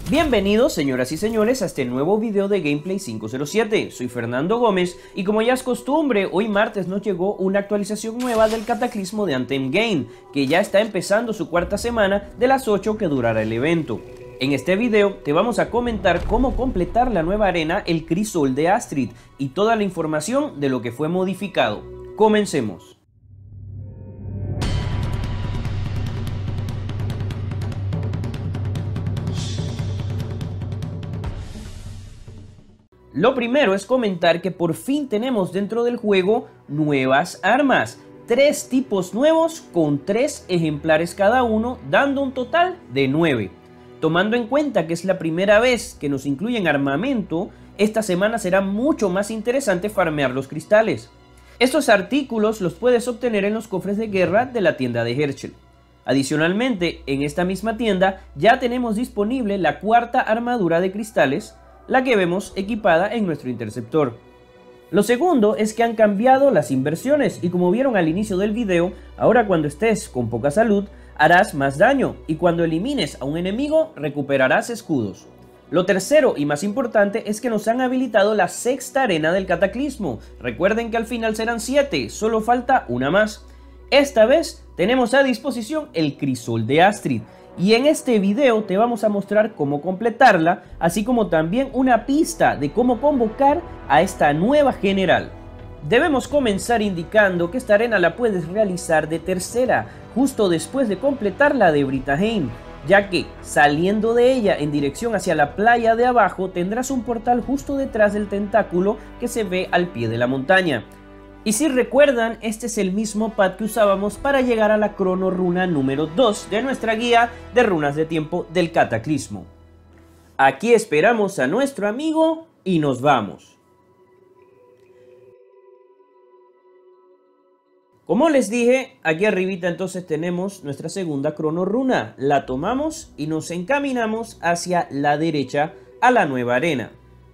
Bienvenidos señoras y señores a este nuevo video de Gameplay 507, soy Fernando Gómez y como ya es costumbre, hoy martes nos llegó una actualización nueva del Cataclismo de Anthem Game, que ya está empezando su cuarta semana de las 8 que durará el evento. En este video te vamos a comentar cómo completar la nueva arena El Crisol de Astrid y toda la información de lo que fue modificado. Comencemos. Lo primero es comentar que por fin tenemos dentro del juego nuevas armas, 3 tipos nuevos con 3 ejemplares cada uno, dando un total de 9. Tomando en cuenta que es la primera vez que nos incluyen armamento, esta semana será mucho más interesante farmear los cristales. Estos artículos los puedes obtener en los cofres de guerra de la tienda de Herschel. Adicionalmente, en esta misma tienda ya tenemos disponible la cuarta armadura de cristales, la que vemos equipada en nuestro interceptor. Lo segundo es que han cambiado las inversiones y como vieron al inicio del video, ahora cuando estés con poca salud harás más daño y cuando elimines a un enemigo recuperarás escudos. Lo tercero y más importante es que nos han habilitado la sexta arena del Cataclismo. Recuerden que al final serán 7, solo falta una más. Esta vez tenemos a disposición el Crisol de Astrid. Y en este video te vamos a mostrar cómo completarla, así como también una pista de cómo convocar a esta nueva general. Debemos comenzar indicando que esta arena la puedes realizar de tercera, justo después de completar la de Britaheim, ya que saliendo de ella en dirección hacia la playa de abajo tendrás un portal justo detrás del tentáculo que se ve al pie de la montaña. Y si recuerdan, este es el mismo pad que usábamos para llegar a la crono runa número 2 de nuestra guía de runas de tiempo del Cataclismo. Aquí esperamos a nuestro amigo y nos vamos. Como les dije, aquí arribita entonces tenemos nuestra segunda crono runa. La tomamos y nos encaminamos hacia la derecha a la nueva arena.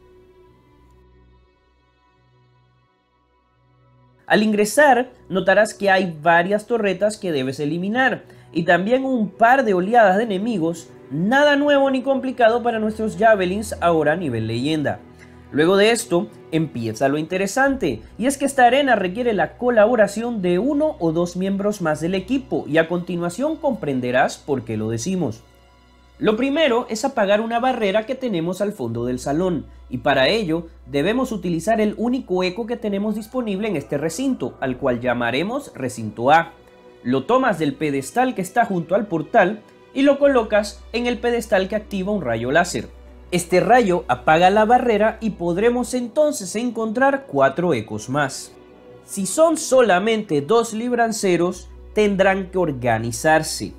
Al ingresar, notarás que hay varias torretas que debes eliminar y también un par de oleadas de enemigos, nada nuevo ni complicado para nuestros Javelins ahora a nivel leyenda. Luego de esto, empieza lo interesante, y es que esta arena requiere la colaboración de 1 o 2 miembros más del equipo, y a continuación comprenderás por qué lo decimos. Lo primero es apagar una barrera que tenemos al fondo del salón, y para ello debemos utilizar el único eco que tenemos disponible en este recinto, al cual llamaremos recinto A. Lo tomas del pedestal que está junto al portal y lo colocas en el pedestal que activa un rayo láser. Este rayo apaga la barrera y podremos entonces encontrar 4 ecos más. Si son solamente 2 libranceros, tendrán que organizarse.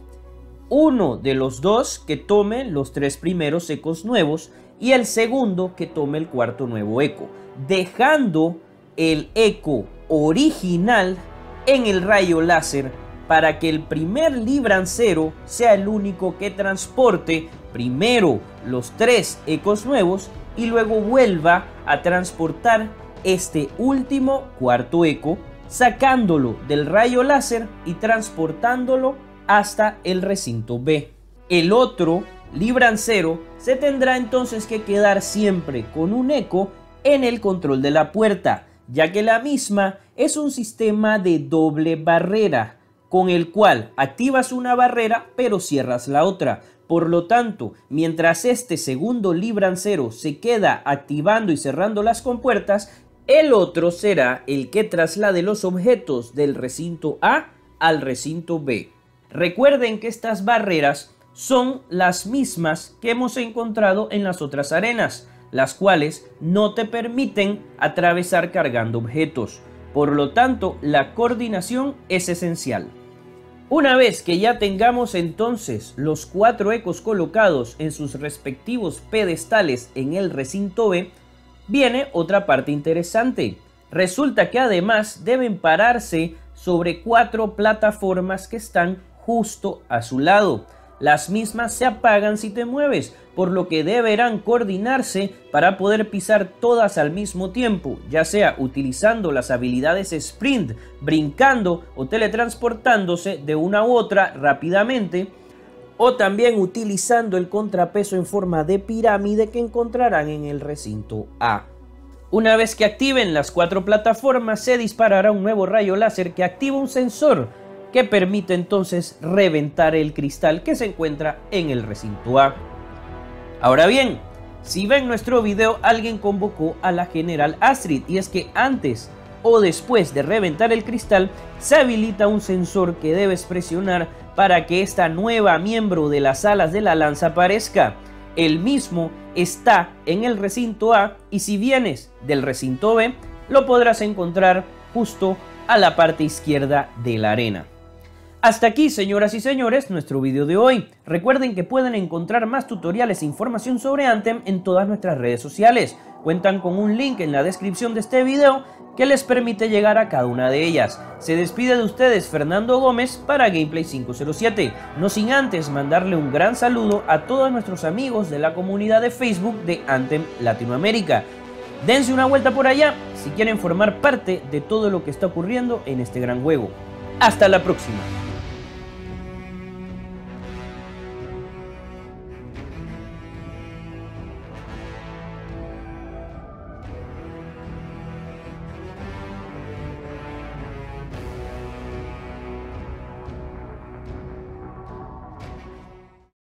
Uno de los 2 que tome los 3 primeros ecos nuevos y el segundo que tome el cuarto nuevo eco, dejando el eco original en el rayo láser para que el primer librancero sea el único que transporte primero los 3 ecos nuevos y luego vuelva a transportar este último cuarto eco, sacándolo del rayo láser y transportándolo hasta el recinto B. El otro librancero se tendrá entonces que quedar siempre con un eco en el control de la puerta, ya que la misma es un sistema de doble barrera, con el cual activas una barrera pero cierras la otra. Por lo tanto, mientras este segundo librancero se queda activando y cerrando las compuertas, el otro será el que traslade los objetos del recinto A al recinto B. Recuerden que estas barreras son las mismas que hemos encontrado en las otras arenas, las cuales no te permiten atravesar cargando objetos. Por lo tanto, la coordinación es esencial. Una vez que ya tengamos entonces los 4 ecos colocados en sus respectivos pedestales en el recinto B, viene otra parte interesante. Resulta que además deben pararse sobre 4 plataformas que están justo a su lado. Las mismas se apagan si te mueves, por lo que deberán coordinarse para poder pisar todas al mismo tiempo, ya sea utilizando las habilidades sprint, brincando o teletransportándose de una u otra rápidamente, o también utilizando el contrapeso en forma de pirámide que encontrarán en el recinto A. Una vez que activen las 4 plataformas, se disparará un nuevo rayo láser que activa un sensor que permite entonces reventar el cristal que se encuentra en el recinto A. Ahora bien, si ven nuestro video, alguien convocó a la General Astrid, y es que antes o después de reventar el cristal se habilita un sensor que debes presionar para que esta nueva miembro de las alas de la lanza aparezca. El mismo está en el recinto A, y si vienes del recinto B lo podrás encontrar justo a la parte izquierda de la arena. Hasta aquí, señoras y señores, nuestro video de hoy. Recuerden que pueden encontrar más tutoriales e información sobre Anthem en todas nuestras redes sociales. Cuentan con un link en la descripción de este video que les permite llegar a cada una de ellas. Se despide de ustedes Fernando Gómez para Gameplay 507, no sin antes mandarle un gran saludo a todos nuestros amigos de la comunidad de Facebook de Anthem Latinoamérica. Dense una vuelta por allá si quieren formar parte de todo lo que está ocurriendo en este gran juego. Hasta la próxima.